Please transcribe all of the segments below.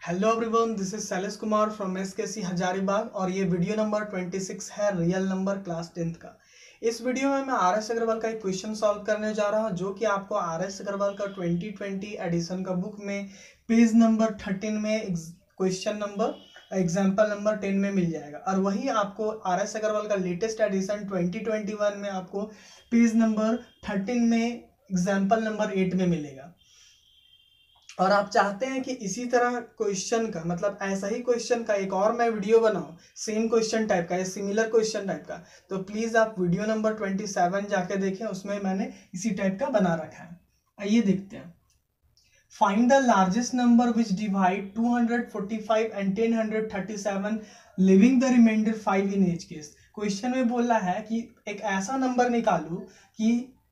Hello everyone, this is Shailesh Kumar from SKC Hazaribagh और ये video number 26 है रियल नंबर क्लास 10th का। इस वीडियो में मैं आर एस अग्रवाल का एक क्वेश्चन सॉल्व करने जा रहा हूं जो कि आपको आर एस अग्रवाल का 2020 एडिशन का बुक में पेज नंबर 13 में क्वेश्चन नंबर एग्जाम्पल नंबर 10 में मिल जाएगा। और वही आपको आर एस अग्रवाल का लेटेस्ट एडिशन 2021 में आपको पेज नंबर 13 में एग्जाम्पल नंबर 8 में मिलेगा। और आप चाहते हैं कि इसी तरह क्वेश्चन का मतलब ऐसा ही क्वेश्चन का एक और मैं वीडियो बनाऊं सेम क्वेश्चन टाइप का या सिमिलर क्वेश्चन टाइप का, तो प्लीज आप वीडियो नंबर 27 जाके देखें, उसमें मैंने इसी टाइप का बना रखा है। आइए देखते हैं। Find the largest number which divide 245 and 1037 living the remainder 5 in each case. Question में बोला है कि एक ऐसा नंबर निकालू कि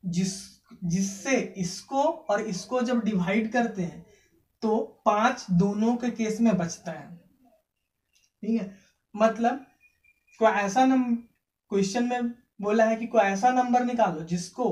जिससे इसको और इसको जब डिवाइड करते हैं तो 5 दोनों के केस में बचता है। ठीक है, मतलब कोई ऐसा क्वेश्चन में बोला है कि कोई ऐसा नंबर निकालो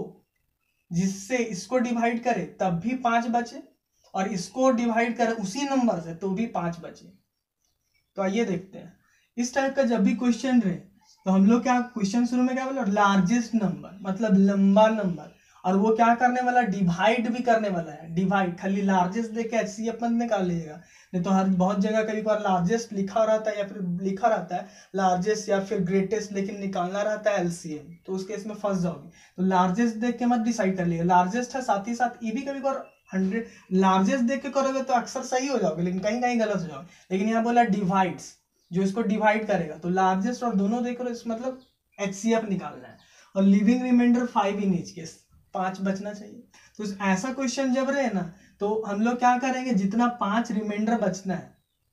जिससे इसको डिवाइड करे तब भी 5 बचे और इसको डिवाइड करे उसी नंबर से तो भी 5 बचे। तो आइए देखते हैं। इस टाइप का जब भी क्वेश्चन रहे तो हम लोग क्या क्वेश्चन शुरू में क्या बोले, लार्जेस्ट नंबर मतलब लंबा नंबर, और वो क्या करने वाला, डिवाइड भी करने वाला है। डिवाइड खाली लार्जेस्ट देख के एचसीएफ मत निकाल लीजिएगा, नहीं तो हर बहुत जगह कभी बार लार्जेस्ट लिखा रहता है या फिर लिखा रहता है लार्जेस्ट या फिर ग्रेटेस्ट, लेकिन निकालना रहता है एलसीएम, तो उस केस में फंस जाओगे। तो लार्जेस्ट देख के मत डिसाइड कर लिएगा, लार्जेस्ट है साथ ही साथ ये भी कभी बार 100 लार्जेस्ट देख के करोगे तो अक्सर सही हो जाओगे लेकिन कहीं कहीं गलत हो जाओगे। लेकिन यहाँ बोला डिवाइड्स, जो इसको डिवाइड करेगा, तो लार्जेस्ट और दोनों देख लो, इस मतलब एचसीएफ निकालना है। और living remainder 5 in each case, 5 बचना चाहिए। तो ऐसा क्वेश्चन जब रहे ना तो हम लोग क्या करेंगे, जितना 5 रिमाइंडर बचना है,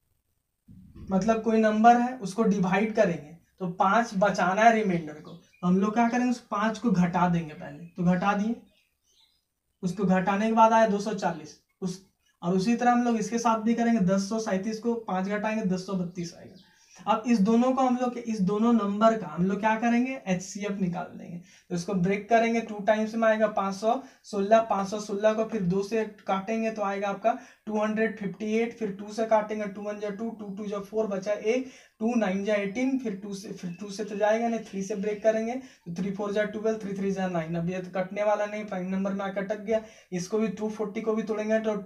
मतलब कोई नंबर है उसको डिवाइड करेंगे तो 5 बचाना है रिमाइंडर को, तो हम लोग क्या करेंगे उस 5 को घटा देंगे। पहले तो घटा दिए, उसको घटाने के बाद आया 240 और उसी तरह हम लोग इसके साथ भी करेंगे। 1037 को 5 घटाएंगे 1032 आएगा। अब इस दोनों को हम लोग इस दोनों नंबर का हम लोग क्या करेंगे, एचसीएफ निकाल देंगे। तो इसको ब्रेक करेंगे 2 टाइम्स में आएगा 516, 516 को फिर 2 से काटेंगे तो आएगा आपका 258, फिर 2 से काटेंगे 2 1 2, 2 2 4 बचा 1, 2 9 18, फिर 2 से तो जाएगा नहीं, 3 से ब्रेक करेंगे तो 3 4 12, 3 3 9। अब ये तो कटने वाला नहीं, प्राइम नंबर में आकर अटक गया। इसको भी 240 को भी तोड़ेंगे तो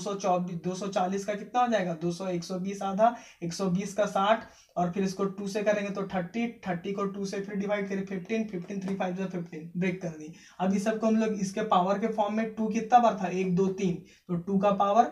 240 का कितना हो जाएगा, 200, 120 आधा, 120 का 60, और फिर इसको 2 से करेंगे तो 30 को 2 से फिर डिवाइड करें 15, 3 5 15, ब्रेक कर दी। अब इस सबको हम लोग इसके पावर के फॉर्म में 2 कितना बार था, 1 2 3, तो 2 का पावर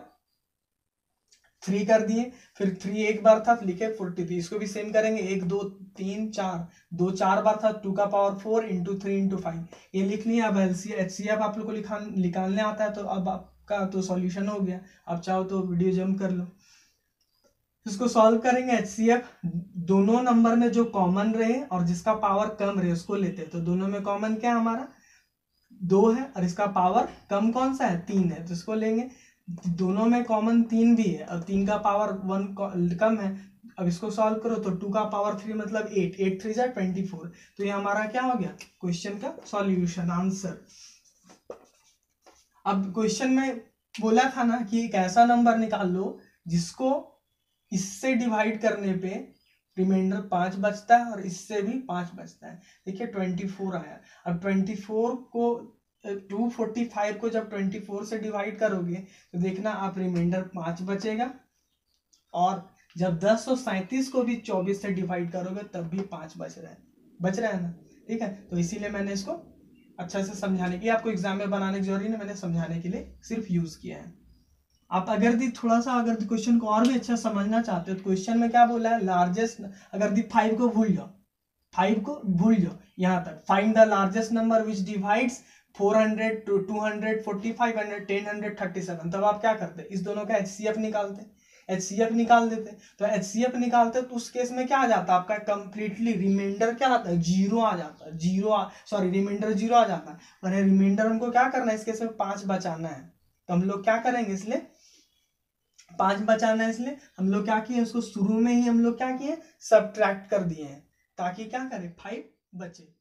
3 कर दिए, फिर 3 एक बार था तो लिखे 43। इसको भी सेम करेंगे, 1 2 3 4, 2 4 बार था, 2 का पावर 4 इंटू 3 इंटू 5, ये लिख लिया। अब एचसीएफ आप लोग को निकालने आता है तो अब आपका तो सॉल्यूशन हो गया। आप चाहो तो वीडियो जंप कर लो, इसको सॉल्व करेंगे। एचसीएफ दोनों नंबर में जो कॉमन रहे और जिसका पावर कम रहे उसको लेते हैं। तो दोनों में कॉमन क्या है, हमारा 2 है और इसका पावर कम कौन सा है, 3 है, तो इसको लेंगे। दोनों में कॉमन 3 भी है और 3 का पावर 1 कम है। अब इसको सॉल्व करो तो 2 का पावर 3 मतलब 8, 8 3 जा 24। तो ये हमारा क्या हो गया, क्वेश्चन का सॉल्यूशन आंसर। अब क्वेश्चन में बोला था ना कि एक ऐसा नंबर निकाल लो जिसको इससे डिवाइड करने पे रिमाइंडर 5 बचता है और इससे भी 5 बचता है। देखिए 24 आया। अब 24 को 245 को जब 24 से डिवाइड करोगे तो देखना आप रिमाइंडर 5 बचेगा, और जब 1037 को भी 24 से डिवाइड करोगे तब भी 5 बच रहा है ना। ठीक है, तो इसीलिए मैंने इसको अच्छा से समझाने के लिए, आपको एग्जाम में बनाने की जरूरी नहीं, मैंने समझाने के लिए सिर्फ यूज किया है। आप अगर थोड़ा सा अगर क्वेश्चन को और भी अच्छा समझना चाहते हो तो क्वेश्चन में क्या बोला है, लार्जेस्ट, अगर 5 को भूल जाओ, 5 को भूल जाओ यहाँ तक। Find the largest number which divides 400 245 and 1037, तब आप क्या करते, इस दोनों का एचसीएफ निकालते, एचसीएफ निकाल देते। तो एचसीएफ निकालते तो उस केस में क्या आ जाता, आपका कंप्लीटली रिमाइंडर क्या आता है, 0 आ जाता है, रिमाइंडर 0 आ जाता है। और रिमाइंडर हमको क्या करना है, इस केस में 5 बचाना है, तो हम लोग क्या करेंगे, इसलिए 5 बचाना है, इसलिए हम लोग क्या किए, उसको शुरू में ही हम लोग क्या किए, सबट्रैक्ट कर दिए हैं ताकि क्या करें, 5 बचे।